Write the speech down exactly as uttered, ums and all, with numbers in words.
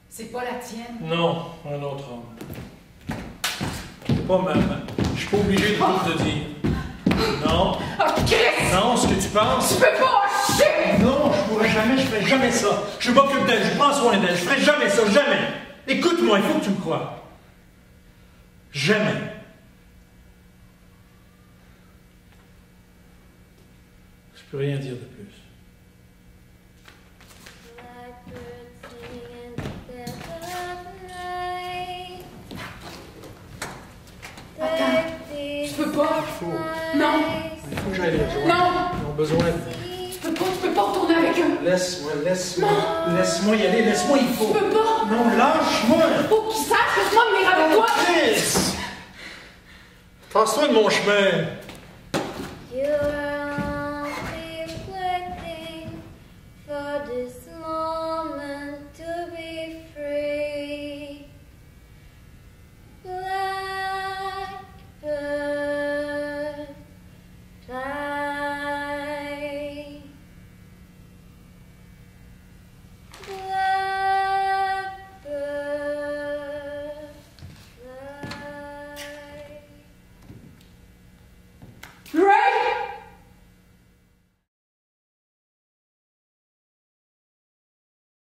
C'est pas la tienne? Non, un autre homme. C'est pas ma... Je suis pas obligé de tout te dire. Non. Oh, Christ! Non, ce que tu penses... Tu peux pas acheter! Non, je pourrais jamais, je ferai jamais ça. Je m'occupe d'elle, je prends soin d'elle, je ferai jamais ça, jamais. Écoute-moi, il faut que tu me crois. Jamais. Je peux rien dire de plus. Attends, je peux pas. Il faut. Non. Il faut que j'aille les rejoindre. Non. Ils ont besoin de... Je peux pas, tu peux pas retourner avec eux. Laisse-moi, laisse-moi. Laisse-moi y aller, laisse-moi, il faut. Je peux pas. Non, lâche-moi. Faut qu'ils sachent que moi venir avec toi. Chris! Passe-toi de mon chemin. You